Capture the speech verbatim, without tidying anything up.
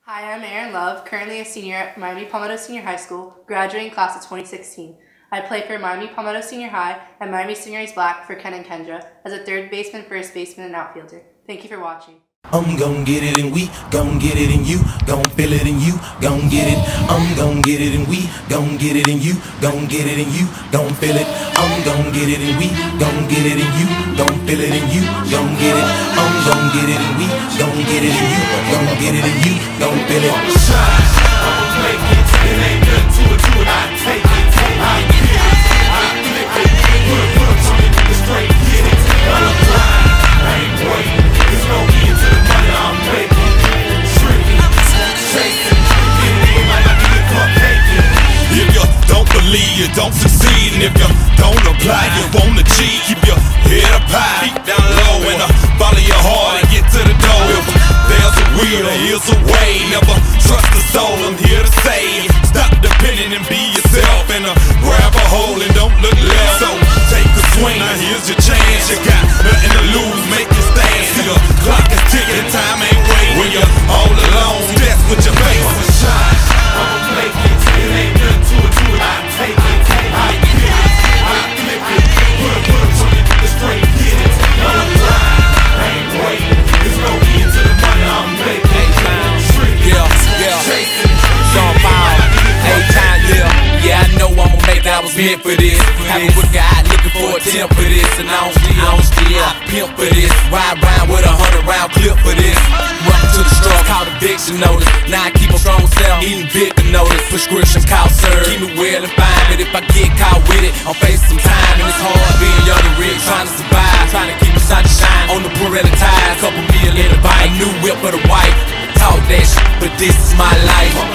Hi, I'm Aaron Love, currently a senior at Miami Palmetto Senior High School, graduating class of twenty sixteen. I play for Miami Palmetto Senior High and Miami Stingrays Black for Ken and Kendra as a third baseman, first baseman, and outfielder. Thank you for watching. I'm gon' get it and we gon' get it and you gon' feel it and you gon' get it. I'm gon' get it and we gon' get it and you gon' get it and you gon' feel it. I'm gon' get it and we gon' get it and you gon' feel it and you gon' get it. I'm gon' get it and we gon' get it and you gon' get it and you gon' feel it. I'ma make it, it ain't nothing to it, to it, I take it, I get it, I flip it, put a put a some niggas straight, get it, I'm blind, I ain't waiting, there's no end to the money I'm making, shrinking, chasing, get it in like I need a cupcake. If you don't believe, you don't succeed, and if you don't apply, you won't achieve. Keep your head up high, feet down low, and uh, follow your heart and get to the door. If there's a will, there is a way. Never trust the soul, I'm here to say, stop depending and be yourself, and uh, grab a hold and don't look left. So take a swing, now here's your chance. You got nothing to lose, make it stand. See the clock is ticking, time ain't waiting. When you're all alone, that's what you face. I'ma shine, I'ma make it, it ain't nothing to it, to it, I take it, I get it, I flip it, put a put a some niggas straight, get it, I'm blind, I ain't waiting, there's no end to the money I'm making, shrinking, Yeah, yeah, chasing, Sean Paul, A-Time, yeah, yeah, I know I'ma make it, I was meant for this. Have a look out, looking for a temp for this, and I don't steal, I don't steal, I pimp for this. Ride round with a hundred round clip for this. Welcome to the straw, called eviction notice. Now I keep a strong self, eating Victor notice. Prescription cough serve, keep me well and fine, but if I get caught with it, I'm facing some time, and it's hard being young and rich, trying to survive, trying to keep my side to shine on the Pirelli tires, couple million in the bike, a new whip for the wife. Talk that shit, but this is my life.